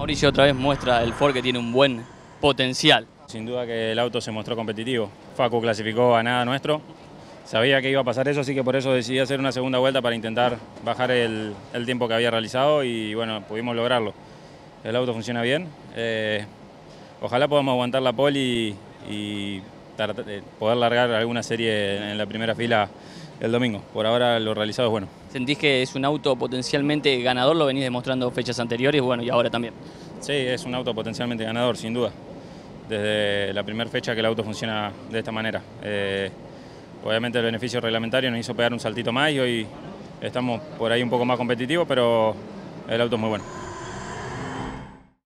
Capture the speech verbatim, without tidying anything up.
Mauricio otra vez muestra el Ford que tiene un buen potencial. Sin duda que el auto se mostró competitivo. Facu clasificó a nada nuestro. Sabía que iba a pasar eso, así que por eso decidí hacer una segunda vuelta para intentar bajar el, el tiempo que había realizado y bueno, pudimos lograrlo. El auto funciona bien. Eh, ojalá podamos aguantar la pole y, y poder largar alguna serie en la primera fila el domingo. Por ahora lo realizado es bueno. ¿Sentís que es un auto potencialmente ganador? Lo venís demostrando fechas anteriores, bueno, y ahora también. Sí, es un auto potencialmente ganador, sin duda. Desde la primera fecha que el auto funciona de esta manera. Eh, obviamente el beneficio reglamentario nos hizo pegar un saltito más y hoy estamos por ahí un poco más competitivos, pero el auto es muy bueno.